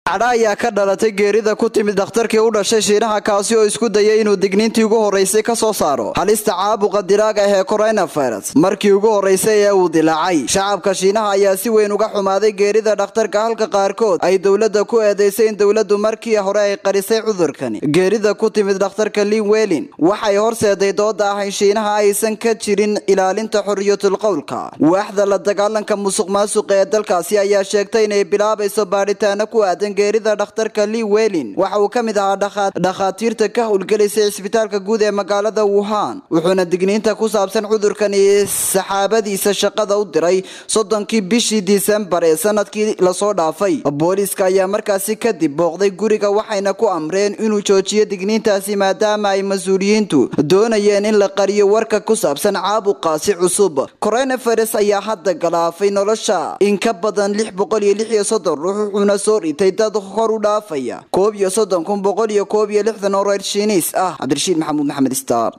cadha ayaa ka dhalatay geerida ku timid dhakhtarkii u dhashay Shiinaha kaasi oo isku dayay inuu digniintii ugu horeysay ka soo saaro halista caabuqa dilaaga ee coronavirus markii ugu horeysay ee uu dilaacay. Shacabka Shiinaha ayaa si weyn uga xumaaday geerida dhakhtarka halka qaarkood ay dawladda ku eedeysay in dawladdu markii hore ay qarisay cudurkani. Geerida ku timid dhakhtarka Li Weilin waxay horseeday dooda ah in Shiinaha aysan ka jirin ilaalinta xorriyatul qowlka. Waaxda la dagaalanka musuqmaasuqa ee dalkaasi ayaa sheegtay inay bilaabayso baaritaano ku aadan geerida dhakhtarka Li Weilin. Waxa uu ka mid ahaa dhakhaatiirta ka howlgelisay isbitaalka guud ee magaalada Wuhan, wuxuuna digniinta ku saabsan cudurkan saxaabadiisa shaqada u diray 30kii bishii Disembar ee sanadkii la soo dhaafay. Booliska ayaa markaasi kadib booqday guriga waxayna ku amreen inuu joojiyo digniintaasi maadaama ay mas'uuliyiintu doonayeen in la qariyo warka ku saabsan caabuqaasi cusub. Coronavirus ayaa hadda galaafay nolosha in ka badan 636 ruux, wuxuuna soo ritay dad hor u dhaafaya 31,161 oo reer Shiineys ah. Cabdirashiid Maxamuud Maxamed Star.